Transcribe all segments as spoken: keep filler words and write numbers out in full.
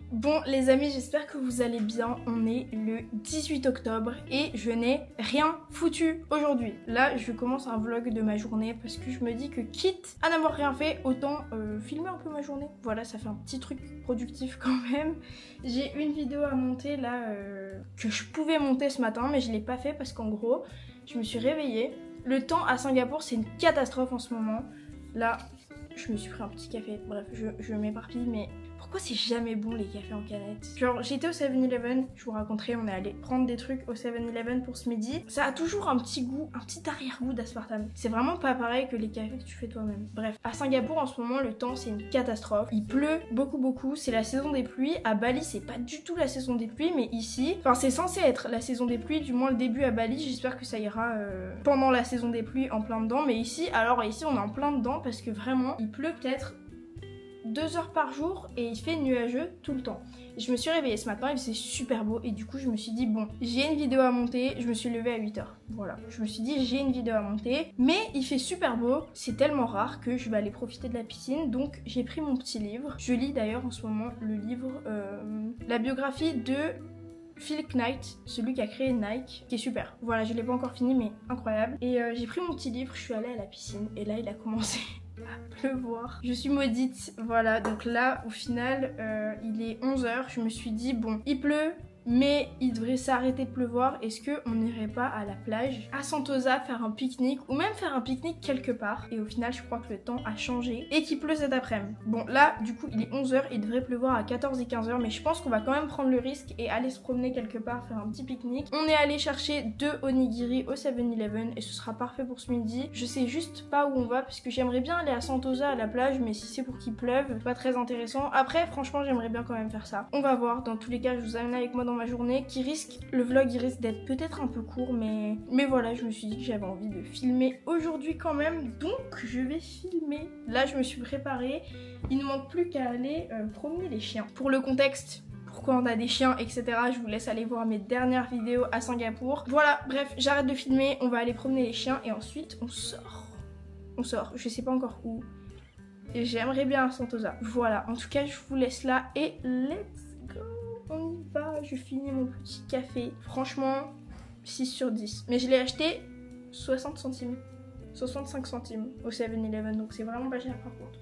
Bon les amis, j'espère que vous allez bien. On est le dix-huit octobre et je n'ai rien foutu aujourd'hui. Là je commence un vlog de ma journée parce que je me dis que quitte à n'avoir rien fait, autant euh, filmer un peu ma journée. Voilà, ça fait un petit truc productif quand même. J'ai une vidéo à monter là euh, que je pouvais monter ce matin mais je l'ai pas fait parce qu'en gros je me suis réveillée. Le temps à Singapour c'est une catastrophe en ce moment. Là je me suis pris un petit café, bref je, je m'éparpille mais pourquoi c'est jamais bon les cafés en canette? Genre j'étais au seven eleven, je vous raconterai, on est allé prendre des trucs au seven eleven pour ce midi. Ça a toujours un petit goût, un petit arrière-goût d'aspartame. C'est vraiment pas pareil que les cafés que tu fais toi-même. Bref, à Singapour en ce moment le temps c'est une catastrophe. Il pleut beaucoup beaucoup, c'est la saison des pluies. À Bali c'est pas du tout la saison des pluies mais ici, enfin c'est censé être la saison des pluies, du moins le début à Bali. J'espère que ça ira euh, pendant la saison des pluies en plein dedans. Mais ici, alors ici on est en plein dedans parce que vraiment il pleut peut-être deux heures par jour et il fait nuageux tout le temps. Et je me suis réveillée ce matin, il faisait super beau et du coup je me suis dit bon, j'ai une vidéo à monter, je me suis levée à huit heures. Voilà, je me suis dit j'ai une vidéo à monter, mais il fait super beau, c'est tellement rare que je vais aller profiter de la piscine, donc j'ai pris mon petit livre. Je lis d'ailleurs en ce moment le livre, euh, la biographie de Phil Knight, celui qui a créé Nike, qui est super. Voilà, je l'ai pas encore fini mais incroyable. Et euh, j'ai pris mon petit livre, je suis allée à la piscine et là il a commencé à pleuvoir. Je suis maudite, voilà, donc là au final euh, il est onze heures, je me suis dit bon, il pleut mais il devrait s'arrêter de pleuvoir, est-ce qu'on n'irait pas à la plage à Sentosa faire un pique-nique ou même faire un pique-nique quelque part? Et au final je crois que le temps a changé et qu'il pleut cet après-midi. Bon là du coup il est onze heures, il devrait pleuvoir à quatorze et quinze heures mais je pense qu'on va quand même prendre le risque et aller se promener quelque part, faire un petit pique-nique. On est allé chercher deux onigiri au seven eleven et ce sera parfait pour ce midi. Je sais juste pas où on va parce que j'aimerais bien aller à Sentosa à la plage mais si c'est pour qu'il pleuve, c'est pas très intéressant. Après franchement j'aimerais bien quand même faire ça. On va voir, dans tous les cas je vous amène avec moi dans ma journée qui risque, le vlog il risque d'être peut-être un peu court mais mais voilà, je me suis dit que j'avais envie de filmer aujourd'hui quand même, donc je vais filmer. Là je me suis préparée, il ne manque plus qu'à aller euh, promener les chiens. Pour le contexte, pourquoi on a des chiens, et cetera. Je vous laisse aller voir mes dernières vidéos à Singapour. Voilà, bref, j'arrête de filmer, on va aller promener les chiens et ensuite on sort. On sort, je sais pas encore où. Et j'aimerais bien à Sentosa. Voilà, en tout cas je vous laisse là et let's go. On y va, je finis mon petit café. Franchement, six sur dix. Mais je l'ai acheté soixante centimes. soixante-cinq centimes au seven eleven, donc c'est vraiment pas cher par contre.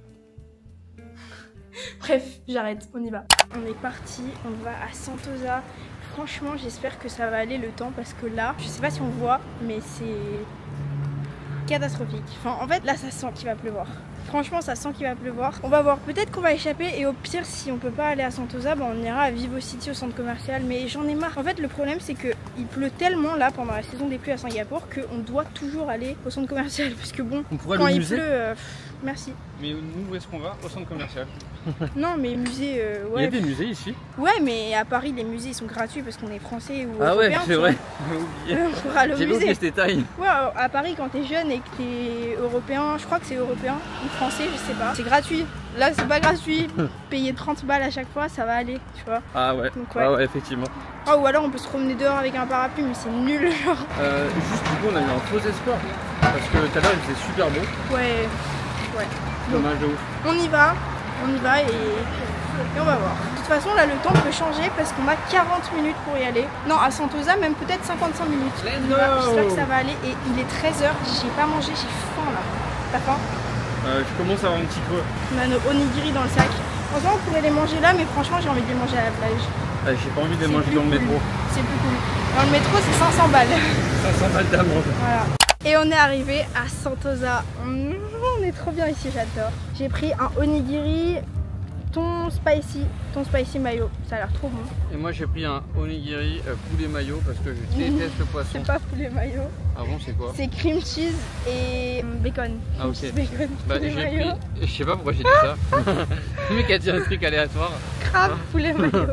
Bref, j'arrête, on y va. On est parti, on va à Sentosa. Franchement, j'espère que ça va aller le temps parce que là, je sais pas si on voit, mais c'est catastrophique. Enfin, en fait, là, ça sent qu'il va pleuvoir. Franchement, ça sent qu'il va pleuvoir. On va voir, peut-être qu'on va échapper et au pire, si on peut pas aller à Sentosa, bah, on ira à Vivo City au centre commercial. Mais j'en ai marre. En fait, le problème, c'est que il pleut tellement là pendant la saison des pluies à Singapour qu'on doit toujours aller au centre commercial parce que bon, on pourrait quand le il musée. pleut, euh, pff, merci. Mais nous, où est-ce qu'on va? Au centre commercial. Non, mais musée, euh, ouais. Il y a des musées ici. Ouais, mais à Paris, les musées ils sont gratuits parce qu'on est français ou ah ouais, c'est vrai. J'ai oublié ce détail. Ouais, à Paris, quand t'es jeune et que t'es européen, je crois que c'est européen ou français, je sais pas. C'est gratuit. Là, c'est pas gratuit. Payer trente balles à chaque fois, ça va aller, tu vois. Ah ouais. Donc, ouais. Ah ouais, effectivement. Ah, ou alors on peut se promener dehors avec un parapluie, mais c'est nul, genre. Euh, juste du coup, on a eu un faux espoir parce que tout à l'heure il faisait super beau. Ouais. Ouais. Dommage de ouf. On y va, on y va et... et on va voir. De toute façon là le temps peut changer parce qu'on a quarante minutes pour y aller. Non, à Sentosa même peut-être cinquante-cinq minutes. J'espère que ça va aller et il est treize heures, j'ai pas mangé, j'ai faim là. T'as faim? euh, Je commence à avoir un petit creux. On a nos onigiri dans le sac. Franchement on pourrait les manger là mais franchement j'ai envie de les manger à la plage. Ah, j'ai pas envie de les manger dans le métro. C'est plus cool. Dans le métro c'est cinq cents balles. cinq cents balles d'amende. Voilà. Et on est arrivé à Sentosa. Mmh, on est trop bien ici, j'adore. J'ai pris un onigiri thon spicy, thon spicy mayo. Ça a l'air trop bon. Et moi j'ai pris un onigiri euh, poulet mayo parce que je déteste le poisson. C'est pas poulet mayo. Ah bon, c'est quoi? C'est cream cheese et bacon. Ah ok. Bacon, bah, j'ai pris, je sais pas pourquoi j'ai dit ça. Le mec a dit un truc aléatoire. Crabe poulet mayo.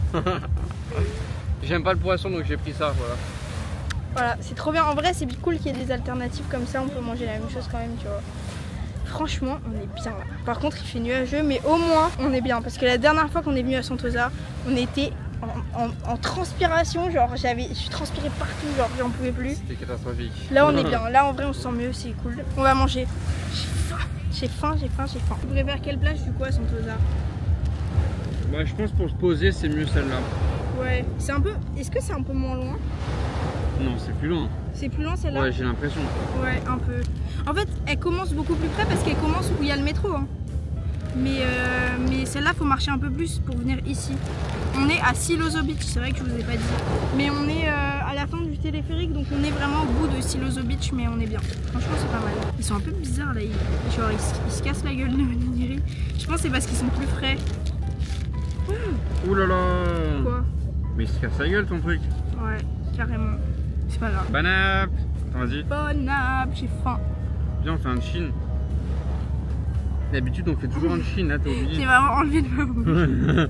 J'aime pas le poisson donc j'ai pris ça, voilà. Voilà, c'est trop bien. En vrai, c'est cool qu'il y ait des alternatives comme ça. On peut manger la même chose quand même, tu vois. Franchement, on est bien là. Par contre, il fait nuageux, mais au moins, on est bien. Parce que la dernière fois qu'on est venu à Sentosa, on était en, en, en transpiration. Genre, j'avais, je suis transpirée partout, genre, j'en pouvais plus. C'était catastrophique. Là, on est bien. Là, en vrai, on se sent mieux, c'est cool. On va manger. J'ai faim, j'ai faim, j'ai faim, j'ai faim. Vous préférez quelle plage du coup à Sentosa? Bah, je pense pour se poser, c'est mieux celle-là. Ouais, c'est un peu. Est-ce que c'est un peu moins loin? Non, c'est plus loin. C'est plus loin celle-là? Ouais, j'ai l'impression. Ouais, un peu. En fait, elle commence beaucoup plus près parce qu'elle commence où il y a le métro. Hein. Mais, euh, mais celle-là, faut marcher un peu plus pour venir ici. On est à Siloso Beach, c'est vrai que je vous ai pas dit. Mais on est euh, à la fin du téléphérique, donc on est vraiment au bout de Siloso Beach, mais on est bien. Franchement, c'est pas mal. Ils sont un peu bizarres là, ils, genre ils, ils se cassent la gueule de Nigiri. Je pense que c'est parce qu'ils sont plus frais. Ouh là là. Quoi? Mais il se casse la gueule ton truc. Ouais, carrément. C'est pas grave. Bon app. Attends, vas-y. Bon app, j'ai faim. Viens, on fait un Chine. D'habitude, on fait toujours un Chine, là, t'as oublié. J'ai vraiment enlevé de ma bouche.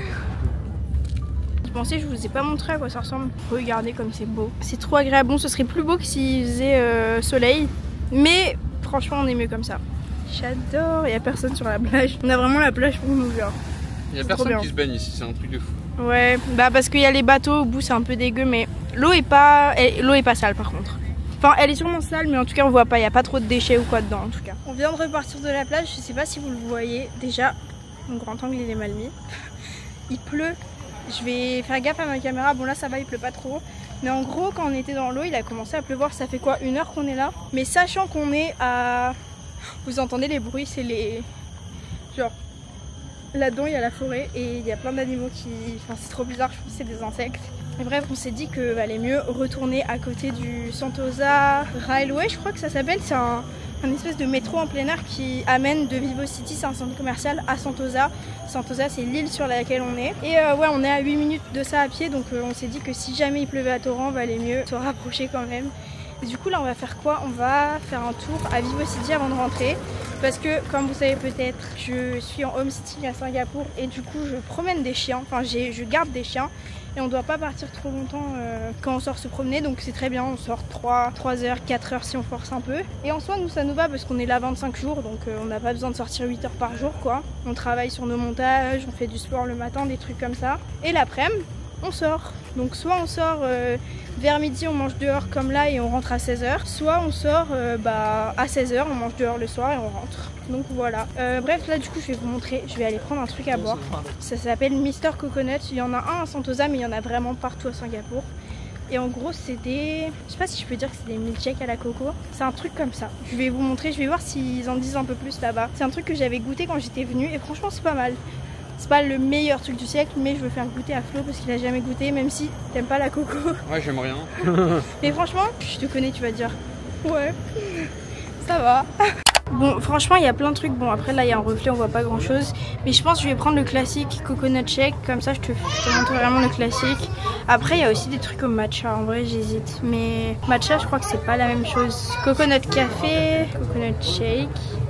Je pensais, je vous ai pas montré à quoi ça ressemble. Regardez comme c'est beau. C'est trop agréable. Bon, ce serait plus beau que s'il faisait euh, soleil. Mais franchement, on est mieux comme ça. J'adore. Il y a personne sur la plage. On a vraiment la plage pour nous, genre. Il y a personne qui se baigne ici, c'est un truc de fou. Ouais, bah parce qu'il y a les bateaux au bout, c'est un peu dégueu, mais l'eau est pas, l'eau est pas sale par contre. Enfin, elle est sûrement sale, mais en tout cas, on voit pas. Il y a pas trop de déchets ou quoi dedans, en tout cas. On vient de repartir de la plage. Je sais pas si vous le voyez. Déjà, mon grand angle il est mal mis. Il pleut. Je vais faire gaffe à ma caméra. Bon là, ça va, il pleut pas trop. Mais en gros, quand on était dans l'eau, il a commencé à pleuvoir. Ça fait quoi, une heure qu'on est là. Mais sachant qu'on est à, vous entendez les bruits, c'est les, genre. Là-dedans il y a la forêt et il y a plein d'animaux qui... Enfin c'est trop bizarre, je pense que c'est des insectes. Et bref, on s'est dit qu'il valait mieux retourner à côté du Sentosa Railway, je crois que ça s'appelle. C'est un, un espèce de métro en plein air qui amène de Vivo City, c'est un centre commercial, à Sentosa. Sentosa c'est l'île sur laquelle on est. Et euh, ouais, on est à huit minutes de ça à pied, donc euh, on s'est dit que si jamais il pleuvait à torrent, valait mieux se rapprocher quand même. Et du coup là on va faire quoi? On va faire un tour à Vivo City avant de rentrer. Parce que comme vous savez peut-être, je suis en homesitting à Singapour et du coup je promène des chiens, enfin je garde des chiens et on ne doit pas partir trop longtemps euh, quand on sort se promener, donc c'est très bien, on sort trois heures, quatre heures si on force un peu. Et en soi nous ça nous va parce qu'on est là vingt-cinq jours, donc euh, on n'a pas besoin de sortir huit heures par jour quoi. On travaille sur nos montages, on fait du sport le matin, des trucs comme ça. Et l'après-midi on sort, donc soit on sort euh, vers midi, on mange dehors comme là et on rentre à seize heures, soit on sort euh, bah, à seize heures, on mange dehors le soir et on rentre. Donc voilà. Euh, bref, là du coup je vais vous montrer, je vais aller prendre un truc à boire. Ça s'appelle Mister Coconut, il y en a un à Sentosa mais il y en a vraiment partout à Singapour. Et en gros c'est des, je sais pas si je peux dire que c'est des milkshakes à la coco. C'est un truc comme ça. Je vais vous montrer, je vais voir s'ils en disent un peu plus là-bas. C'est un truc que j'avais goûté quand j'étais venue et franchement c'est pas mal. C'est pas le meilleur truc du siècle, mais je veux faire goûter à Flo parce qu'il a jamais goûté, même si t'aimes pas la coco. Ouais, j'aime rien. Mais franchement, je te connais, tu vas dire ouais, ça va. Bon, franchement, il y a plein de trucs. Bon, après là, il y a un reflet, on voit pas grand chose. Mais je pense que je vais prendre le classique coconut shake. Comme ça, je te, je te montre vraiment le classique. Après, il y a aussi des trucs comme matcha. En vrai, j'hésite. Mais matcha, je crois que c'est pas la même chose. Coconut café, coconut shake.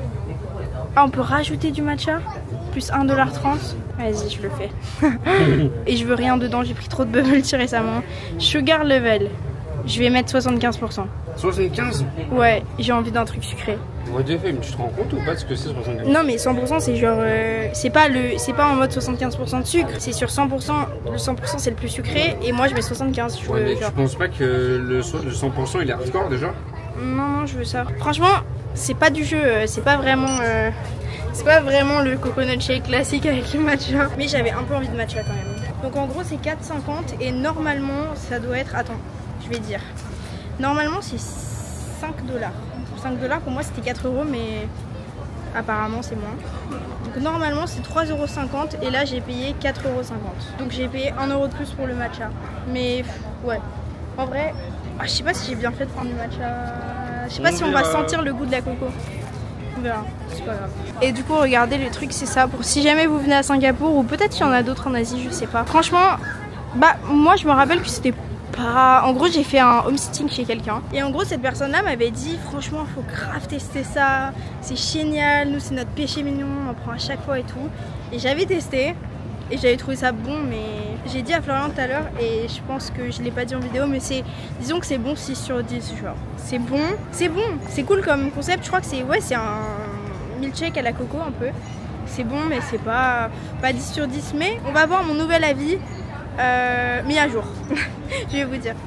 Ah, on peut rajouter du matcha? Plus un dollar trente. Vas-y, je le fais. Et je veux rien dedans, j'ai pris trop de bubble tea récemment. Sugar level, je vais mettre soixante-quinze pour cent. soixante-quinze? Ouais, j'ai envie d'un truc sucré. Ouais, de fait, mais tu te rends compte ou pas de ce que c'est soixante-quinze? Non, mais cent pour cent c'est genre. Euh, c'est pas, le, c'est pas en mode soixante-quinze pour cent de sucre, c'est sur cent pour cent. Le cent pour cent c'est le plus sucré et moi je mets soixante-quinze. Je ouais, veux, mais genre... tu penses pas que le, le cent pour cent il est hardcore déjà? Non, non, je veux ça. Franchement, c'est pas du jeu, c'est pas vraiment. Euh... C'est pas vraiment le coconut shake classique avec le matcha. Mais j'avais un peu envie de matcha quand même. Donc en gros c'est quatre cinquante et normalement ça doit être... Attends, je vais dire. Normalement c'est cinq dollars. cinq dollars pour moi c'était quatre euros mais apparemment c'est moins. Donc normalement c'est trois euros cinquante et là j'ai payé quatre euros cinquante. Donc j'ai payé un euro de plus pour le matcha. Mais ouais, en vrai, ah, je sais pas si j'ai bien fait de prendre du matcha. Je sais pas on si on va sentir le goût de la coco. On verra, c'est pas grave. Et du coup regardez le truc c'est ça, pour si jamais vous venez à Singapour ou peut-être qu'il y en a d'autres en Asie, je sais pas. Franchement, bah moi je me rappelle que c'était pas... En gros j'ai fait un homesitting chez quelqu'un et en gros cette personne là m'avait dit franchement faut grave tester ça, c'est génial, nous c'est notre péché mignon, on en prend à chaque fois et tout. Et j'avais testé et j'avais trouvé ça bon, mais j'ai dit à Florian tout à l'heure et je pense que je l'ai pas dit en vidéo, mais c'est, disons que c'est bon six sur dix, genre c'est bon, c'est bon, c'est cool comme concept. Je crois que c'est, ouais, c'est un milkshake à la coco un peu, c'est bon mais c'est pas, pas dix sur dix, mais on va voir mon nouvel avis euh, mis à jour. Je vais vous dire.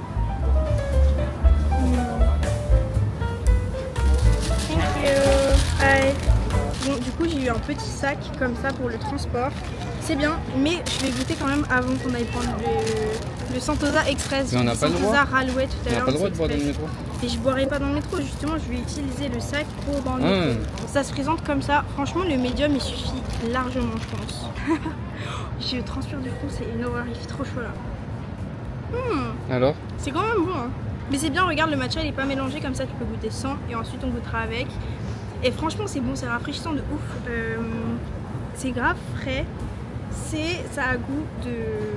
Thank you. Bye. Bon, du coup j'ai eu un petit sac comme ça pour le transport. c'est bien, mais je vais goûter quand même avant qu'on aille prendre le, le Sentosa Express. Mais on n'a pas le droit. Sentosa Railway tout à On n'a l'heure. pas le droit de boire dans le métro. Et je boirai pas dans le métro, justement, je vais utiliser le sac pour dans le Mmh. métro. Ça se présente comme ça. Franchement, le médium il suffit largement, je pense. Je transpire du coup, c'est une horreur, il fait trop chaud là. Mmh. Alors? C'est quand même bon, hein. Mais c'est bien, regarde, le matcha il est pas mélangé comme ça, tu peux goûter sans et ensuite on goûtera avec. Et franchement, c'est bon, c'est rafraîchissant de ouf. Euh, c'est grave frais. C'est, ça a goût de.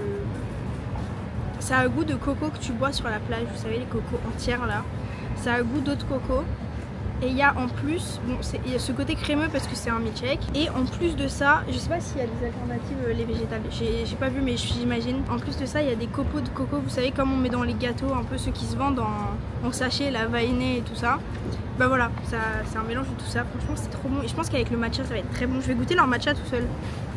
Ça a goût de coco que tu bois sur la plage, vous savez, les cocos entières là. Ça a goût d'eau de coco. Et il y a en plus, bon, il y a ce côté crémeux parce que c'est un milkshake. Et en plus de ça, je sais pas s'il y a des alternatives euh, les végétales, j'ai pas vu mais j'imagine. En plus de ça, il y a des copeaux de coco, vous savez comme on met dans les gâteaux, un peu ceux qui se vendent en, en sachet, la vainée et tout ça. Bah voilà, c'est un mélange de tout ça, franchement c'est trop bon. Et je pense qu'avec le matcha ça va être très bon. Je vais goûter leur matcha tout seul.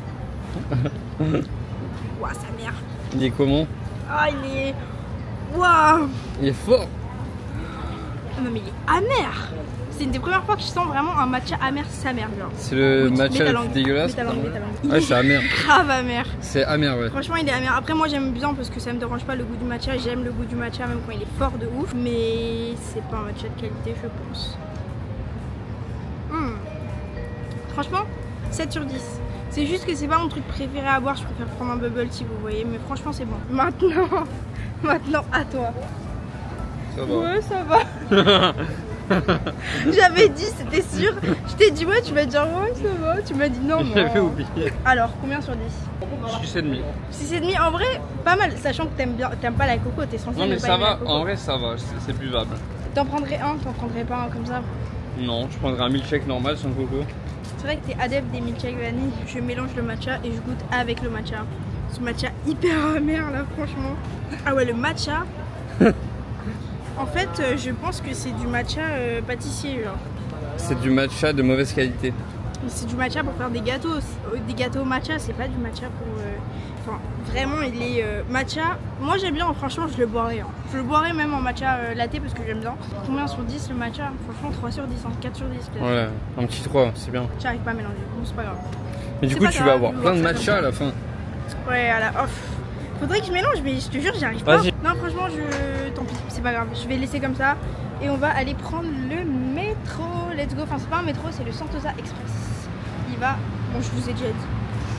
Ouah, sa mère. Il est comment? Ah, il est... Waouh. Il est fort. Non mais il est amer. C'est une des premières fois que je sens vraiment un matcha amer sa mère. C'est le oui, matcha le plus dégueulasse. Mets ta langue, mets ta langue. Ouais, c'est amer. Grave amer. C'est amer, ouais. Franchement, il est amer. Après, moi j'aime bien parce que ça me dérange pas le goût du matcha. J'aime le goût du matcha même quand il est fort de ouf. Mais c'est pas un matcha de qualité, je pense. Mmh. Franchement, sept sur dix. C'est juste que c'est pas mon truc préféré à boire. Je préfère prendre un bubble tea, vous voyez. Mais franchement, c'est bon. Maintenant, maintenant à toi. Ça va. Ouais, ça va. J'avais dit, c'était sûr. Je t'ai dit, ouais, tu vas dire, ouais, ça va. Tu m'as dit, non, non. J'avais oublié. Alors, combien sur dix? six et demi. six et demi, en vrai, pas mal. Sachant que t'aimes bien, t'aimes pas la coco, t'es censé. Non, mais ne pas ça aimer va. la coco. En vrai, ça va. C'est buvable. T'en prendrais un, t'en prendrais pas un comme ça? Non, je prendrais un milkshake normal sans coco. C'est vrai que t'es adepte des milkshakes vanille. Je mélange le matcha et je goûte avec le matcha. Ce matcha hyper amer là, franchement. Ah ouais, le matcha. En fait, euh, je pense que c'est du matcha euh, pâtissier, genre. C'est du matcha de mauvaise qualité. C'est du matcha pour faire des gâteaux. Des gâteaux matcha, c'est pas du matcha pour... Euh... Enfin, vraiment, il est euh, matcha. Moi, j'aime bien, franchement, je le boirais. Hein. Je le boirais même en matcha euh, latte parce que j'aime bien. Combien sur dix le matcha? Franchement, trois sur dix, hein. quatre sur dix peut-être. Ouais, un petit trois, c'est bien. J'arrive pas à mélanger, bon, c'est pas grave. Mais du coup, tu vas avoir plein de matcha à la fin. Ouais, à la off. Faudrait que je mélange, mais je te jure, j'y arrive pas. Non, franchement, je. Tant pis, c'est pas grave. Je vais laisser comme ça. Et on va aller prendre le métro. Let's go. Enfin, c'est pas un métro, c'est le Sentosa Express. Il va. Bon, je vous ai déjà dit.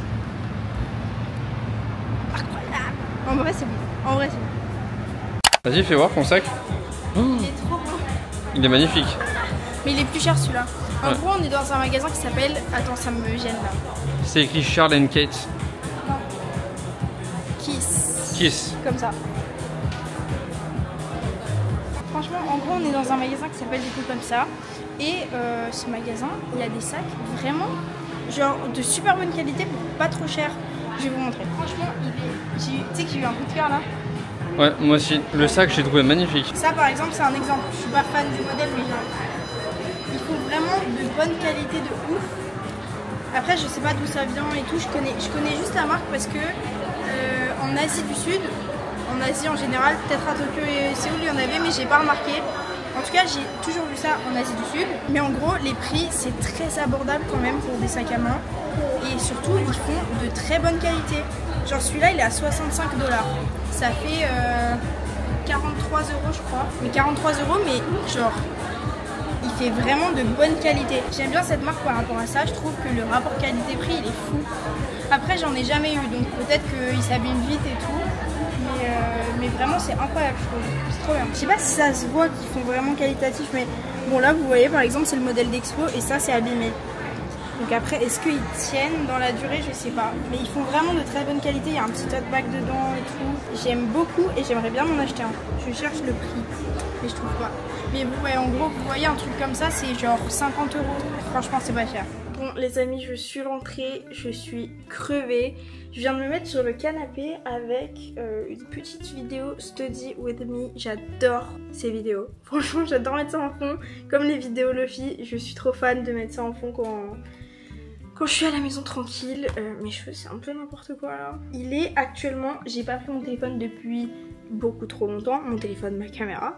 Incroyable. En vrai, c'est bon. En vrai, c'est bon. Vas-y, fais voir ton sac. Il est trop beau. Il est magnifique. Mais il est plus cher celui-là. En Ouais. gros, on est dans un magasin qui s'appelle. Attends, ça me gêne là. C'est écrit Charles and Kate. Non. Kiss. Kiss. Comme ça. Franchement, en gros, on est dans un magasin qui s'appelle du coup comme ça. Et euh, ce magasin, il y a des sacs vraiment genre de super bonne qualité pour pas trop cher. Je vais vous montrer. Franchement, il est. Tu sais qu'il y a eu un coup de cœur là. Ouais, moi aussi. Le sac, j'ai trouvé magnifique. Ça, par exemple, c'est un exemple. Je suis pas fan du modèle, mais genre, il faut vraiment de bonne qualité de ouf. Après, je sais pas d'où ça vient et tout. Je connais, je connais juste la marque parce que euh, en Asie du Sud, en Asie en général, peut-être à Tokyo et Séoul, il y en avait, mais j'ai pas remarqué. En tout cas, j'ai toujours vu ça en Asie du Sud. Mais en gros, les prix, c'est très abordable quand même pour des sacs à main. Et surtout, ils font de très bonne qualité. Genre celui-là, il est à soixante-cinq dollars. Ça fait euh, quarante-trois euros, je crois. Mais quarante-trois euros, mais genre, il fait vraiment de bonne qualité. J'aime bien cette marque par rapport à ça. Je trouve que le rapport qualité-prix, il est fou. Après, j'en ai jamais eu, donc peut-être qu'il s'abîme vite et tout. Mais, euh, mais vraiment, c'est incroyable, je trouve. C'est trop bien. Je sais pas si ça se voit qu'ils font vraiment qualitatif, mais bon, là, vous voyez, par exemple, c'est le modèle d'Expo et ça, c'est abîmé. Donc après, est-ce qu'ils tiennent dans la durée? Je sais pas. Mais ils font vraiment de très bonne qualité. Il y a un petit tote bag dedans et tout. J'aime beaucoup et j'aimerais bien m'en acheter un. Je cherche le prix, mais je trouve pas. Mais vous voyez, en gros, vous voyez un truc comme ça, c'est genre cinquante euros. Franchement, c'est pas cher. Bon, les amis, je suis rentrée. Je suis crevée. Je viens de me mettre sur le canapé avec euh, une petite vidéo Study with me. J'adore ces vidéos. Franchement, j'adore mettre ça en fond. Comme les vidéos Lofi, je suis trop fan de mettre ça en fond quand... Quand je suis à la maison tranquille. euh, Mes cheveux c'est un peu n'importe quoi là. Il est actuellement, j'ai pas pris mon téléphone depuis beaucoup trop longtemps. Mon téléphone, ma caméra.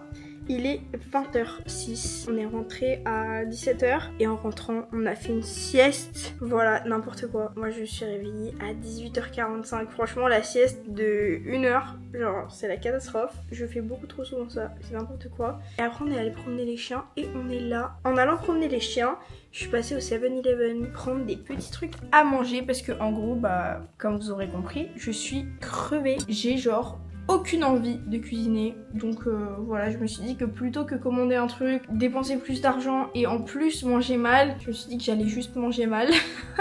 Il est vingt heures six. On est rentré à dix-sept heures et en rentrant, on a fait une sieste. Voilà, n'importe quoi. Moi, je suis réveillée à dix-huit heures quarante-cinq. Franchement, la sieste de une heure, genre, c'est la catastrophe. Je fais beaucoup trop souvent ça. C'est n'importe quoi. Et après, on est allé promener les chiens et on est là. En allant promener les chiens, je suis passée au seven eleven prendre des petits trucs à manger parce que, en gros, bah, comme vous aurez compris, je suis crevée. J'ai genre aucune envie de cuisiner, donc euh, voilà, je me suis dit que plutôt que commander un truc, dépenser plus d'argent et en plus manger mal, je me suis dit que j'allais juste manger mal.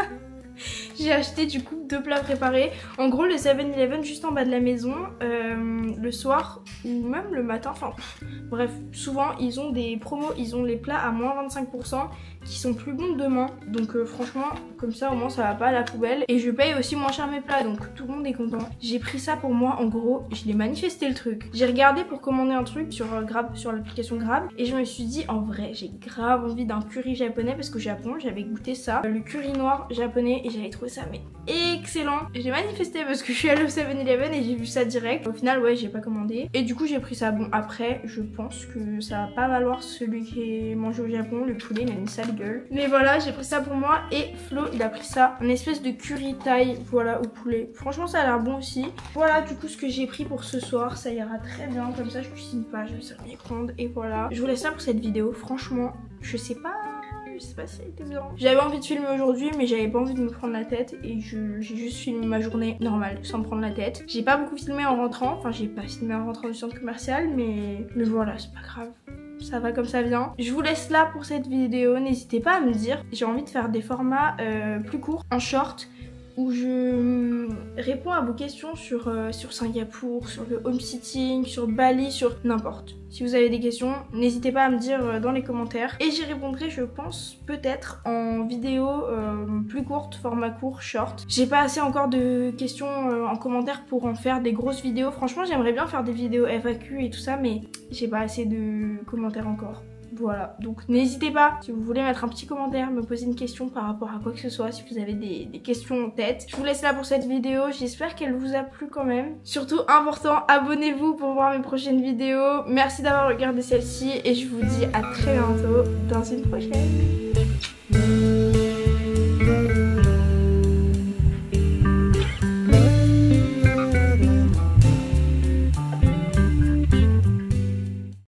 J'ai acheté du coup deux plats préparés. En gros, le seven eleven juste en bas de la maison, euh, le soir ou même le matin, enfin bref, souvent ils ont des promos, ils ont les plats à moins vingt-cinq pour cent qui sont plus bons demain. Donc euh, franchement, comme ça au moins ça va pas à la poubelle. Et je paye aussi moins cher mes plats, donc tout le monde est content. J'ai pris ça pour moi, en gros, je l'ai manifesté le truc. J'ai regardé pour commander un truc sur euh, Grab, sur l'application Grab, et je me suis dit en vrai, j'ai grave envie d'un curry japonais parce qu'au Japon, j'avais goûté ça, le curry noir japonais, et j'avais trouvé ça mais excellent. J'ai manifesté parce que je suis allée au seven eleven et j'ai vu ça direct. Au final, ouais, j'ai pas commandé. Et du coup, j'ai pris ça. Bon, après, je pense que ça va pas valoir celui qui est mangé au Japon. Le poulet, il a une sale gueule. Mais voilà, j'ai pris ça pour moi. Et Flo, il a pris ça. Un espèce de curry thaï, voilà, au poulet. Franchement, ça a l'air bon aussi. Voilà, du coup, ce que j'ai pris pour ce soir, ça ira très bien. Comme ça, je cuisine pas, je vais servir mes micro-ondes. Et voilà. Je vous laisse ça pour cette vidéo. Franchement, je sais pas. Je sais pas si elle était bien. J'avais envie de filmer aujourd'hui, mais j'avais pas envie de me prendre la tête et j'ai juste filmé ma journée normale sans me prendre la tête. J'ai pas beaucoup filmé en rentrant, enfin j'ai pas filmé en rentrant du centre commercial, mais, mais voilà, c'est pas grave. Ça va comme ça vient. Je vous laisse là pour cette vidéo. N'hésitez pas à me dire. J'ai envie de faire des formats euh, plus courts, en short, où je réponds à vos questions sur, euh, sur Singapour, sur le home-sitting, sur Bali, sur n'importe. Si vous avez des questions, n'hésitez pas à me dire dans les commentaires. Et j'y répondrai, je pense, peut-être en vidéo euh, plus courte, format court, short. J'ai pas assez encore de questions euh, en commentaire pour en faire des grosses vidéos. Franchement, j'aimerais bien faire des vidéos F A Q et tout ça, mais j'ai pas assez de commentaires encore. Voilà, donc n'hésitez pas, si vous voulez mettre un petit commentaire, me poser une question par rapport à quoi que ce soit, si vous avez des, des questions en tête. Je vous laisse là pour cette vidéo, j'espère qu'elle vous a plu quand même. Surtout important, abonnez-vous pour voir mes prochaines vidéos. Merci d'avoir regardé celle-ci et je vous dis à très bientôt dans une prochaine.